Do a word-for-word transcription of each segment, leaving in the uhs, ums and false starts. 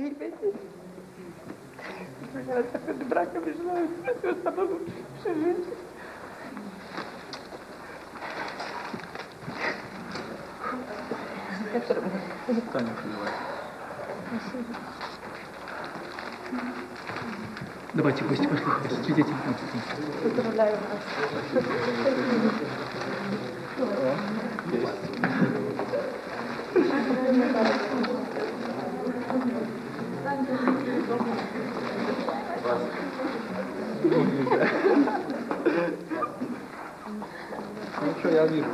двигайтесь. До брака желаю всего самого лучшего в жизни. Таня, давай. Давайте, гости, пошли. Свидетель. Поздравляю вас. Ну что, я вижу.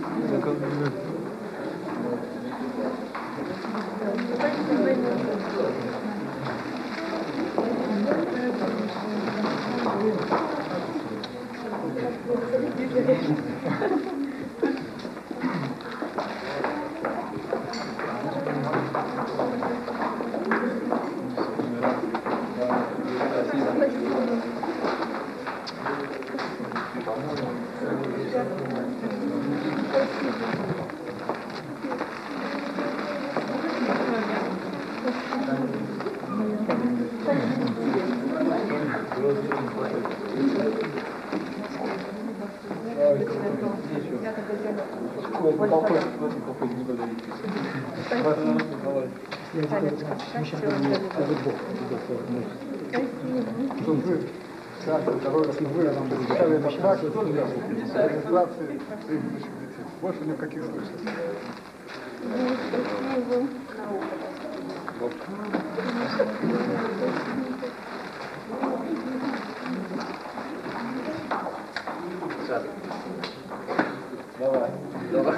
Больше ни в каких случаях. Давай, давай.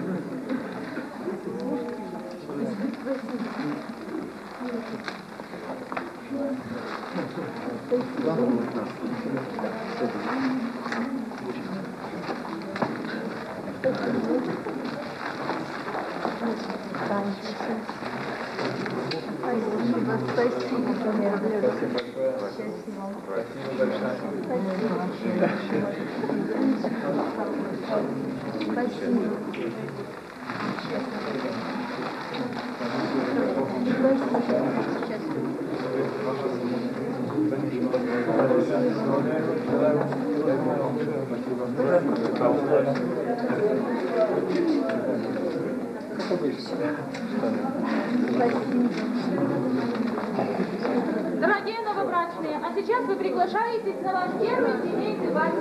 Дорогие новобрачные, а сейчас вы приглашаетесь на ваш первый семейный бал.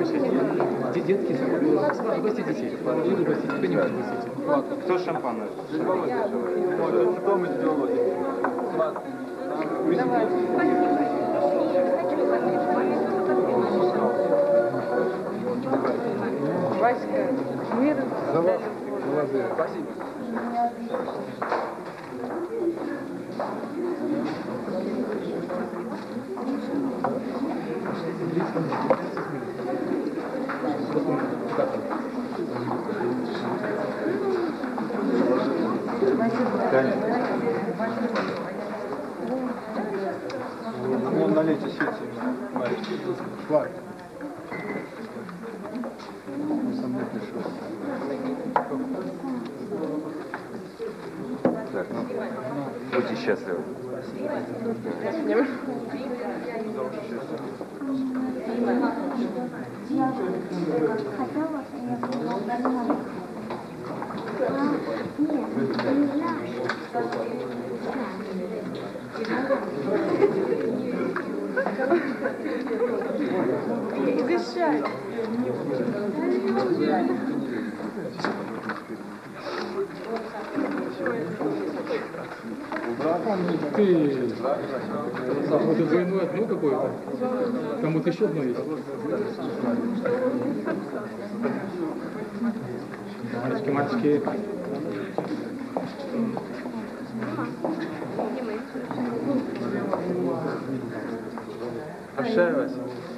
Де- Детки, угости детей. Буду угостить, тебя не буду угостить. Кто шампанное? Дома сделали. Васька, мир. За вас. Молодец. Ну, налейте сети. Хватит. Он со мной пришел. Так, ну, будьте счастливы. Дышать. Ты, вот двойное одно какое-то. Кому-то еще одно есть. Мальчики, мальчики. Прощай, Вася.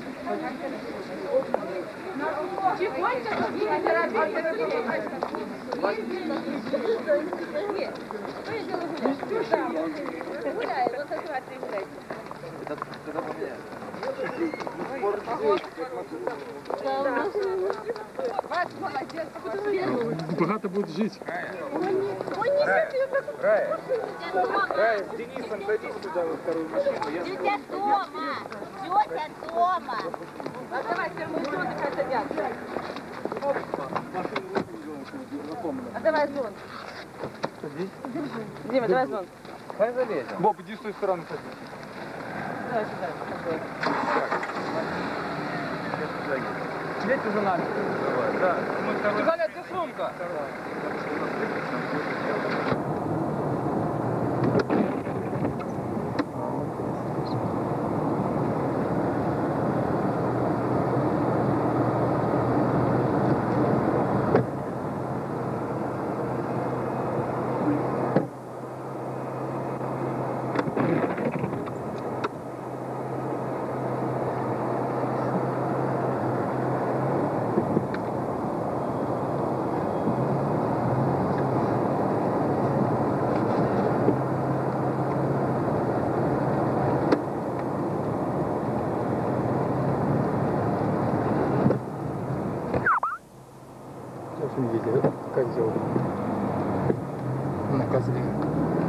Богато будет жить. Рая, Рая, с Денисом садись сюда во вторую машину. Я Тетя дома! Тетя дома! Давай, термометр, давай садятся. А давай зон. Дима, давай зон. Хай залезем. Боб, иди с той стороны садись. Давай сюда. Едьте за нами. Давай, да. Галя, где сумка? Сейчас увидите, как сделал. На козле.